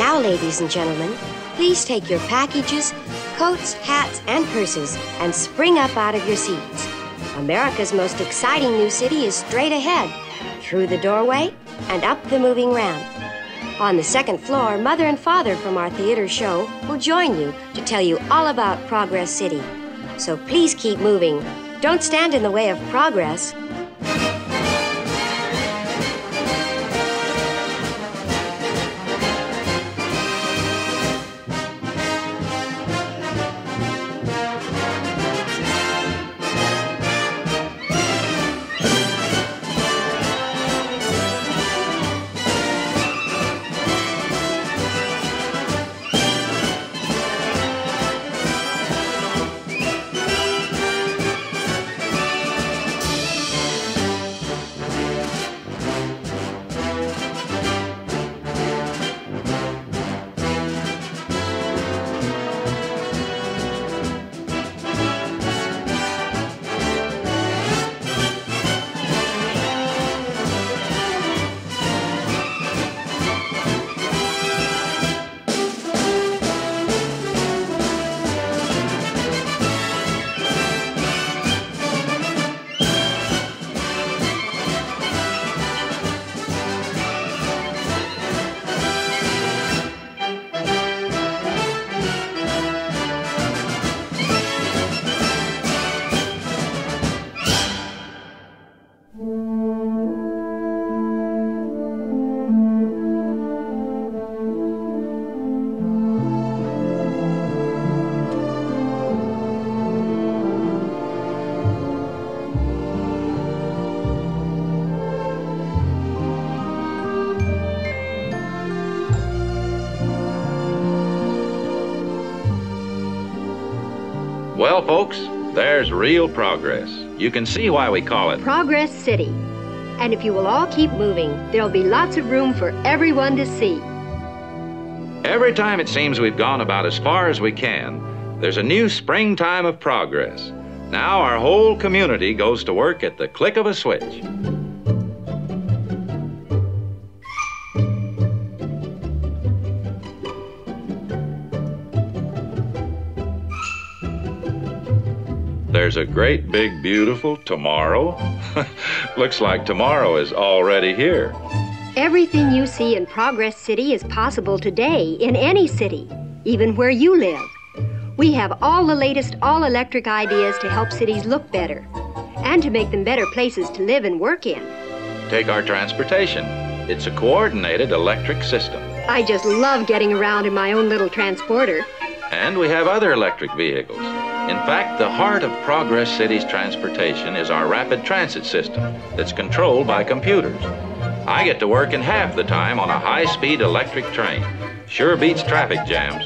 Now, ladies and gentlemen, please take your packages, coats, hats, and purses and spring up out of your seats. America's most exciting new city is straight ahead, through the doorway and up the moving ramp. On the second floor, Mother and Father from our theater show will join you to tell you all about Progress City. So please keep moving. Don't stand in the way of progress. Well, folks, there's real progress. You can see why we call it Progress City. And if you will all keep moving, there'll be lots of room for everyone to see. Every time it seems we've gone about as far as we can, there's a new springtime of progress. Now our whole community goes to work at the click of a switch. There's a great, big, beautiful tomorrow. Looks like tomorrow is already here. Everything you see in Progress City is possible today in any city, even where you live. We have all the latest all-electric ideas to help cities look better and to make them better places to live and work in. Take our transportation. It's a coordinated electric system. I just love getting around in my own little transporter. And we have other electric vehicles. In fact, the heart of Progress City's transportation is our rapid transit system that's controlled by computers. I get to work in half the time on a high-speed electric train. Sure beats traffic jams.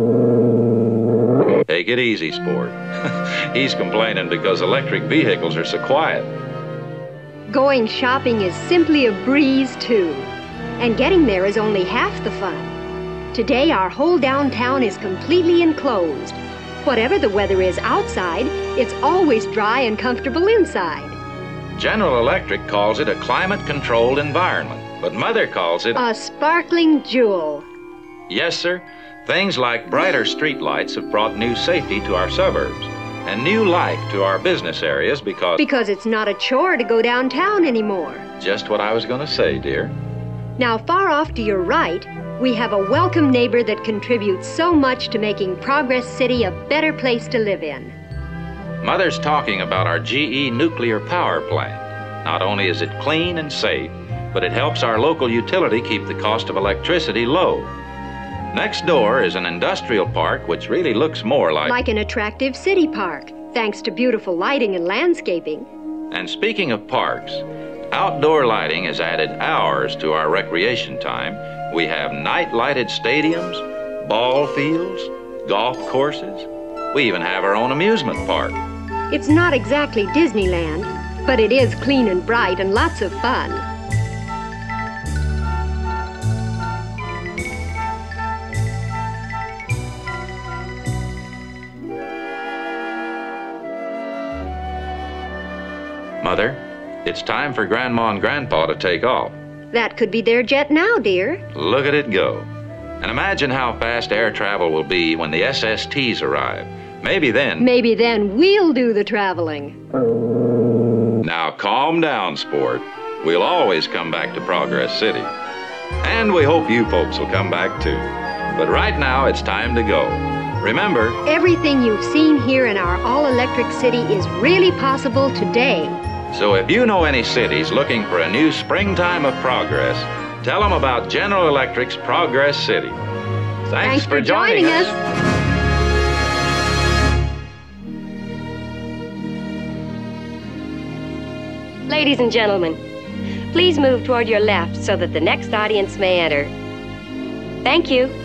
Take it easy, sport. He's complaining because electric vehicles are so quiet. Going shopping is simply a breeze, too. And getting there is only half the fun. Today, our whole downtown is completely enclosed. Whatever the weather is outside, it's always dry and comfortable inside. General Electric calls it a climate-controlled environment, but Mother calls it a sparkling jewel. Yes, sir. Things like brighter street lights have brought new safety to our suburbs and new life to our business areas because it's not a chore to go downtown anymore. Just what I was going to say, dear. Now, far off to your right, we have a welcome neighbor that contributes so much to making Progress City a better place to live in. Mother's talking about our GE nuclear power plant. Not only is it clean and safe, but it helps our local utility keep the cost of electricity low. Next door is an industrial park which really looks more like an attractive city park, thanks to beautiful lighting and landscaping. And speaking of parks, outdoor lighting has added hours to our recreation time. We have night-lighted stadiums, ball fields, golf courses. We even have our own amusement park. It's not exactly Disneyland, but it is clean and bright and lots of fun. Mother, it's time for Grandma and Grandpa to take off. That could be their jet now, dear. Look at it go. And imagine how fast air travel will be when the SSTs arrive. Maybe then we'll do the traveling. Now calm down, sport. We'll always come back to Progress City. And we hope you folks will come back too. But right now it's time to go. Remember, everything you've seen here in our all-electric city is really possible today. So if you know any cities looking for a new springtime of progress, tell them about General Electric's Progress City. Thanks for joining us. Ladies and gentlemen, please move toward your left so that the next audience may enter. Thank you.